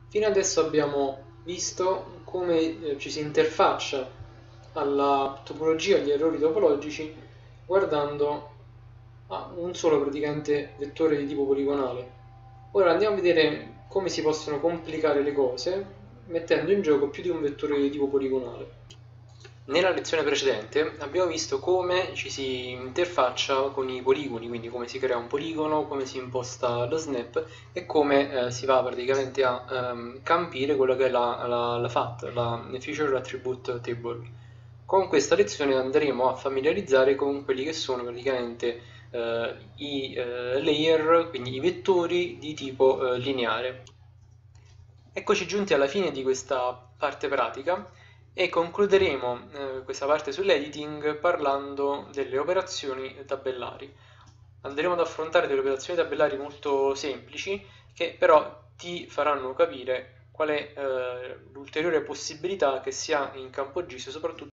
Fino adesso abbiamo visto come ci si interfaccia alla topologia agli errori topologici guardando a un solo praticamente vettore di tipo poligonale. Ora andiamo a vedere come si possono complicare le cose mettendo in gioco più di un vettore di tipo poligonale. Nella lezione precedente abbiamo visto come ci si interfaccia con i poligoni, quindi come si crea un poligono, come si imposta lo snap e come si va praticamente a campire quello che è la FAT, la Feature Attribute Table. Con questa lezione andremo a familiarizzare con quelli che sono praticamente i layer, quindi i vettori di tipo lineare. Eccoci giunti alla fine di questa parte pratica e concluderemo questa parte sull'editing parlando delle operazioni tabellari. Andremo ad affrontare delle operazioni tabellari molto semplici che però ti faranno capire qual è l'ulteriore possibilità che si ha in campo GIS, soprattutto